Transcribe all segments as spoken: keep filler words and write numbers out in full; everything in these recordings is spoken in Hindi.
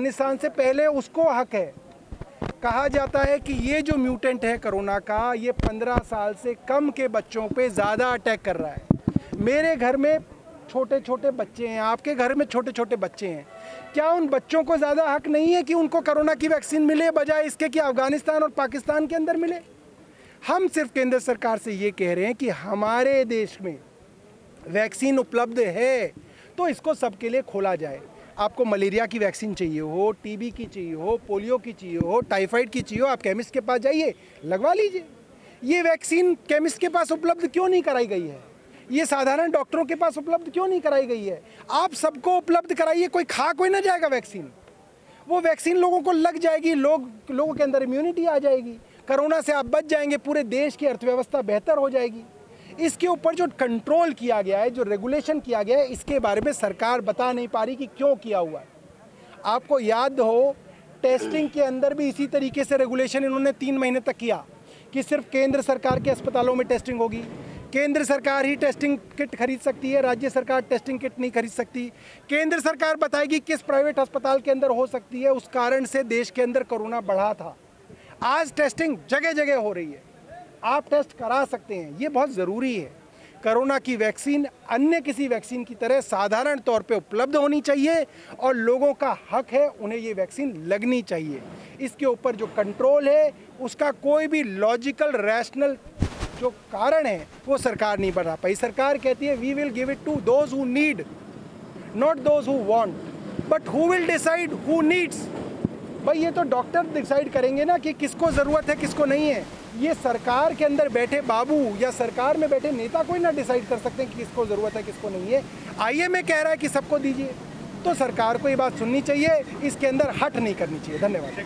अफगानिस्तान से पहले उसको हक है। कहा जाता है कि ये जो म्यूटेंट है कोरोना का, ये पंद्रह साल से कम के बच्चों पे ज़्यादा अटैक कर रहा है। मेरे घर में छोटे छोटे बच्चे हैं, आपके घर में छोटे छोटे बच्चे हैं, क्या उन बच्चों को ज़्यादा हक नहीं है कि उनको कोरोना की वैक्सीन मिले, बजाय इसके कि अफगानिस्तान और पाकिस्तान के अंदर मिले? हम सिर्फ केंद्र सरकार से ये कह रहे हैं कि हमारे देश में वैक्सीन उपलब्ध है तो इसको सबके लिए खोला जाए। आपको मलेरिया की वैक्सीन चाहिए हो, टीबी की चाहिए हो, पोलियो की चाहिए हो, टाइफाइड की चाहिए हो, आप केमिस्ट के पास जाइए, लगवा लीजिए। ये वैक्सीन केमिस्ट के पास उपलब्ध क्यों नहीं कराई गई है? ये साधारण डॉक्टरों के पास उपलब्ध क्यों नहीं कराई गई है? आप सबको उपलब्ध कराइए, कोई खा कोई ना जाएगा वैक्सीन। वो वैक्सीन लोगों को लग जाएगी, लोग लोगों के अंदर इम्यूनिटी आ जाएगी, कोरोना से आप बच जाएंगे, पूरे देश की अर्थव्यवस्था बेहतर हो जाएगी। इसके ऊपर जो कंट्रोल किया गया है, जो रेगुलेशन किया गया है, इसके बारे में सरकार बता नहीं पा रही कि क्यों किया हुआ है। आपको याद हो, टेस्टिंग के अंदर भी इसी तरीके से रेगुलेशन इन्होंने तीन महीने तक किया कि सिर्फ केंद्र सरकार के अस्पतालों में टेस्टिंग होगी, केंद्र सरकार ही टेस्टिंग किट खरीद सकती है, राज्य सरकार टेस्टिंग किट नहीं खरीद सकती। केंद्र सरकार बताएगी किस प्राइवेट अस्पताल के अंदर हो सकती है। उस कारण से देश के अंदर कोरोना बढ़ा था। आज टेस्टिंग जगह जगह हो रही है, आप टेस्ट करा सकते हैं, ये बहुत ज़रूरी है। कोरोना की वैक्सीन अन्य किसी वैक्सीन की तरह साधारण तौर पे उपलब्ध होनी चाहिए और लोगों का हक है, उन्हें ये वैक्सीन लगनी चाहिए। इसके ऊपर जो कंट्रोल है, उसका कोई भी लॉजिकल रैशनल जो कारण है वो सरकार नहीं बढ़ा पाई। सरकार कहती है we will give it to those who need, not those who want, but who will decide who needs? भाई ये तो डॉक्टर डिसाइड करेंगे ना कि किसको ज़रूरत है किसको नहीं है। ये सरकार के अंदर बैठे बाबू या सरकार में बैठे नेता कोई ना डिसाइड कर सकते हैं कि किसको ज़रूरत है किसको नहीं है। आईएमए कह रहा है कि सबको दीजिए, तो सरकार को ये बात सुननी चाहिए, इसके अंदर हट नहीं करनी चाहिए। धन्यवाद।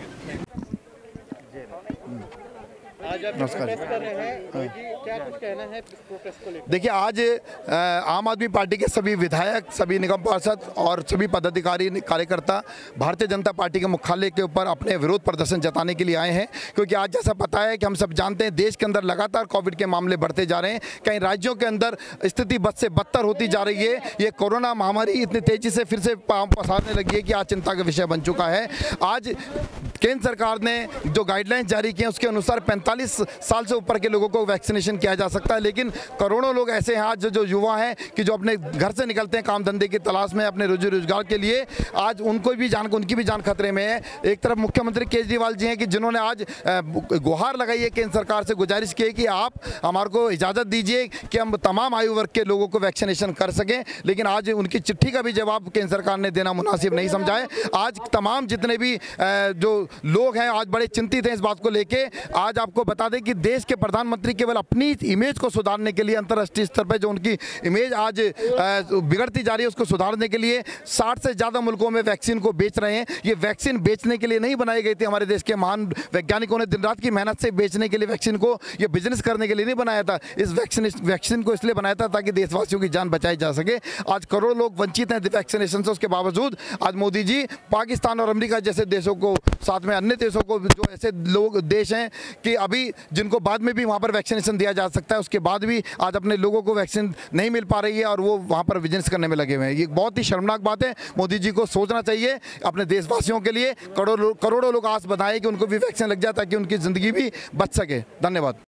आज आप प्रोटेस्ट कर रहे हैं, क्या कुछ कहना है प्रोटेस्ट को लेकर? देखिए, आज आम आदमी पार्टी के सभी विधायक, सभी निगम पार्षद और सभी पदाधिकारी कार्यकर्ता भारतीय जनता पार्टी के मुख्यालय के ऊपर अपने विरोध प्रदर्शन जताने के लिए आए हैं, क्योंकि आज जैसा पता है कि हम सब जानते हैं देश के अंदर लगातार कोविड के मामले बढ़ते जा रहे हैं। कई राज्यों के अंदर स्थिति बद से बदतर होती जा रही है। ये कोरोना महामारी इतनी तेजी से फिर से पांव पसारने लगी है कि आज चिंता का विषय बन चुका है। आज केंद्र सरकार ने जो गाइडलाइंस जारी किए हैं उसके अनुसार पैंतालीस साल से ऊपर के लोगों को वैक्सीनेशन किया जा सकता है, लेकिन करोड़ों लोग ऐसे हैं आज जो, जो युवा हैं कि जो अपने घर से निकलते हैं काम धंधे की तलाश में, अपने रोजी रोजगार के लिए, आज उनको भी जान उनकी भी जान खतरे में है। एक तरफ मुख्यमंत्री केजरीवाल जी हैं कि जिन्होंने आज गुहार लगाई है, केंद्र सरकार से गुजारिश की है कि आप हमारे को इजाज़त दीजिए कि हम तमाम आयु वर्ग के लोगों को वैक्सीनेशन कर सकें, लेकिन आज उनकी चिट्ठी का भी जवाब केंद्र सरकार ने देना मुनासिब नहीं समझा है। आज तमाम जितने भी जो लोग हैं आज बड़े चिंतित हैं इस बात को लेके। आज आपको बता दें कि देश के प्रधानमंत्री केवल अपनी इमेज को सुधारने के लिए, अंतर्राष्ट्रीय स्तर पर जो उनकी इमेज आज बिगड़ती जा रही है उसको सुधारने के लिए साठ से ज़्यादा मुल्कों में वैक्सीन को बेच रहे हैं। ये वैक्सीन बेचने के लिए नहीं बनाई गई थी, हमारे देश के महान वैज्ञानिकों ने दिन रात की मेहनत से बेचने के लिए वैक्सीन को, ये बिजनेस करने के लिए नहीं बनाया था। इस वैक्सीन वैक्सीन को इसलिए बनाया था ताकि देशवासियों की जान बचाई जा सके। आज करोड़ों लोग वंचित हैं वैक्सीनेशन से, उसके बावजूद आज मोदी जी पाकिस्तान और अमेरिका जैसे देशों को, साथ में अन्य देशों को, जो ऐसे लोग देश हैं कि अभी जिनको बाद में भी वहाँ पर वैक्सीनेशन दिया जा सकता है, उसके बाद भी आज अपने लोगों को वैक्सीन नहीं मिल पा रही है और वो वहाँ पर बिजनेस करने में लगे हुए हैं। ये बहुत ही शर्मनाक बात है। मोदी जी को सोचना चाहिए अपने देशवासियों के लिए। करोड़ों करोड़ों लोग आस बनाए कि उनको भी वैक्सीन लग जाए ताकि उनकी ज़िंदगी भी बच सके। धन्यवाद।